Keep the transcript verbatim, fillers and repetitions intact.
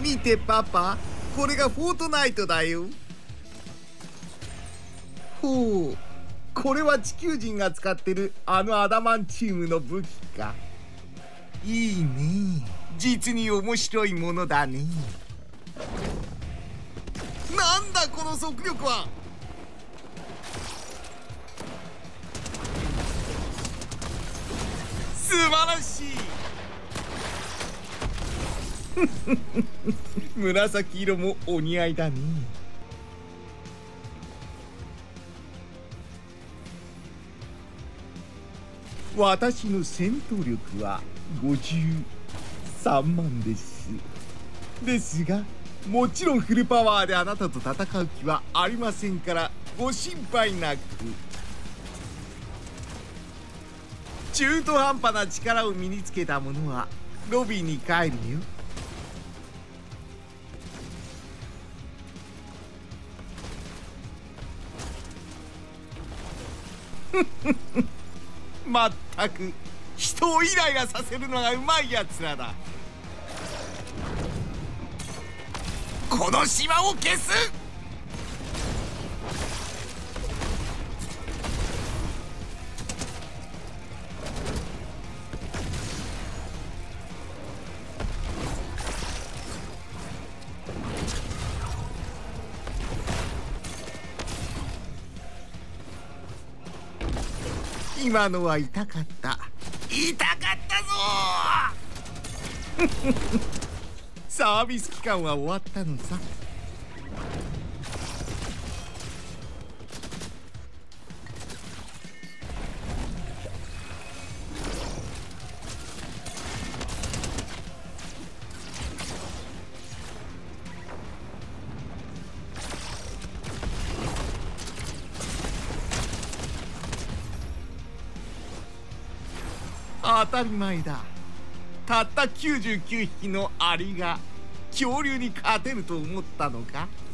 見てパパ、これがフォートナイトだよ。ほう、これは地球人が使ってるあのアダマンチウムの武器か。いいね、実に面白いものだね。なんだこの速力は。素晴らしい。紫色もお似合いだね。私の戦闘力はごじゅうさんまんです。ですが、もちろんフルパワーであなたと戦う気はありませんからご心配なく。中途半端な力を身につけた者はロビーに帰るよ。まったく人をイライラさせるのがうまいやつらだ。この島を消す。今のは痛かった。痛かったぞサービス期間は終わったのさ。当たり前だ。たったきゅうじゅうきゅうひきのアリが恐竜に勝てると思ったのか。